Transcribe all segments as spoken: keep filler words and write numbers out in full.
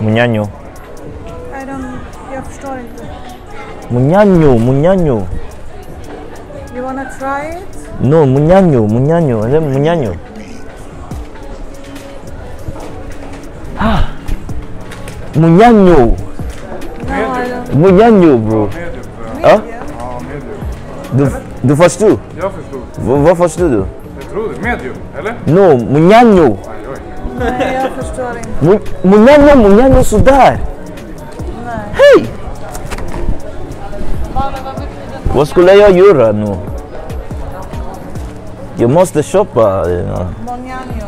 Munyanyo. Nej, de, jag förstår inte. Munyanyo, munyanyo. You wanna try it? No, munyanyo, munyanyo. Is it munyanyo? Ah. Munyanyo. No, I don't. Munyanyo, bro. Ja? Du, du förstod? Jag förstod. V- vad förstod du? Jag tror det. Medium, eller? No, munyanyo. Nej, jag förstår inte. Mu- Munyanyo, munyanyo sådär. Nej. Hej! Vad skulle jag göra nu? Jag måste köpa. You know. Monjanjo.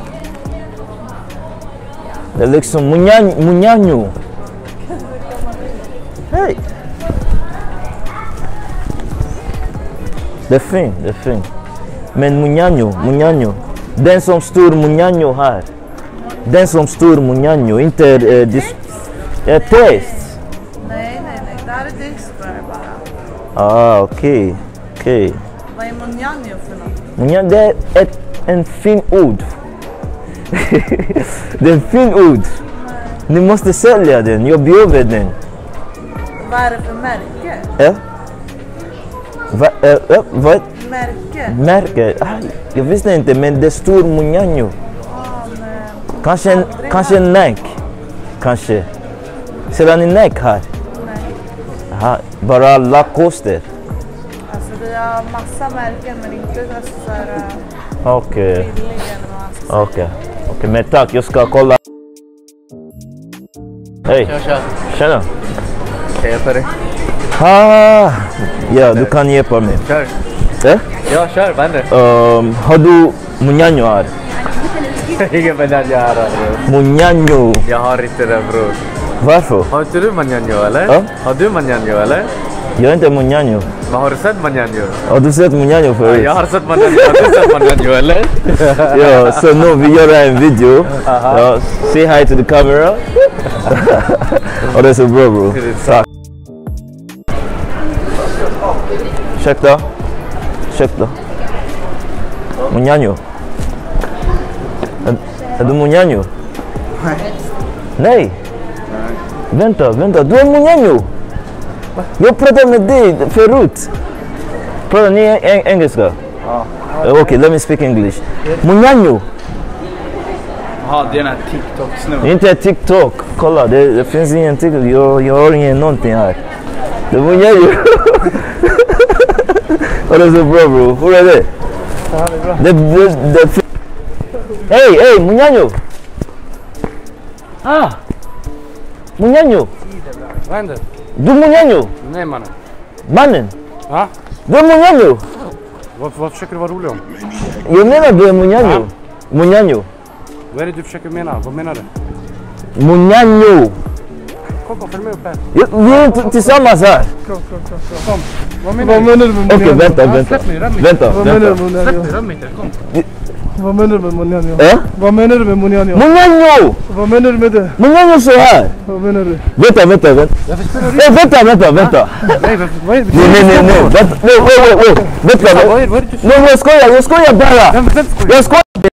Det är liksom munyanyo. munyanyo. Hej! Det är fint, det är fint. Men munyanyo, munyanyo. Den som står munyanyo här. Den som står munyanyo, inte äh, dis- äh, test. Nej, nej, nej. Det här är diskbär bara. Ah, okej. Okay. Okej. Okay. Vad är monjanjo för något? Munyanyo, det är ett, en fin ord. Det är en fin ord. Ni måste sälja den, jag behöver den. Vad är det för märke? Ja? Va, äh, äh, vad? Märke? Märke? Aj, jag visste inte, men det står munyanyo. Ah, nej. Kanske en, kanske en näck. Kanske. Ser ni näck här? Nej. Aha, bara Lacoste. Alltså vi har massa märken men inte så här Okej. billiga eller vad man ska säga. Okej. Okej, men tack. Jag ska kolla. Hej. Tja, tja. Tjena. Kan jag hjälpa dig? Ah, ja, du kan hjälpa mig. Kör. Ja? Ja, kör. Vad händer? Um, har du munyanyo här? Ingen manjanjo här, bro. Munyanyo. Jag har inte det, bro. Varför? Har inte du manjanjo, eller? Ja. Har du manjanjo, eller? Jag är inte munyanyo. Men har du sett manjanjo? Har du sett munyanyo Ja, förut? jag har sett manjanjo. Har du sett manjanjo, eller? Ja, så nu vi gör en video. Ja, say hi to the camera. Och det är så bra, bro. Tack. Ursäkta. Ursäkta. Munyanyo. Är, är du munyanyo? Nej. Nej. Vänta, vänta. Du är munyanyo. Jag pratade med dig förut. Pratar ni eng- engelska? Ja. Uh, okay, let me speak English. Munyanyo. Jaha, det är den här TikTok-snubben. Inte TikTok. Kolla, det, det finns ingen TikTok. Jag, jag har ingen någonting här. Det är munyanyo. Och det är så bra, bro. Hur är det? Ja, det är bra. Det, det, det, hej, hej, munyanyo. Ah. Munyanyo. Vad händer? Du är munyanyo. Nej, mannen. Mannen. Ja? Du är munyanyo. Vad, vad försöker du vara rolig om? Jag menar du är munyanyo. Ja. Munyanyo. Vad är det du försöker mena? Vad menar du? Munyanyo. Kom, kom, följ med upp här. Ja, vi är inte tillsammans här. Kom, kom, kom. kom. Vad menar, vad menar du med Okej, munjanjo? vänta, vänta. Släpp mig, rädd mig. Vänta, Vad menar du vänta. med Släpp munjanjo? mig, rör mig inte. Kom. Vad menar du med munjanjo? Ja? Vad menar du med munjanjo? Munyanyo. Vad menar du med det? Munyanyo så här. Vad menar du? Vänta, vänta, vänta. Nej, vänta, vänta, vänta. Nej, vad vad är det? Nej, nej, nej, nej. Vänta, nej, wait, wait, wait. Vänta, Vad vänta. är vad är det du Nej, jag skojar, jag skojar bara. Vem vem skojar? Jag skojar.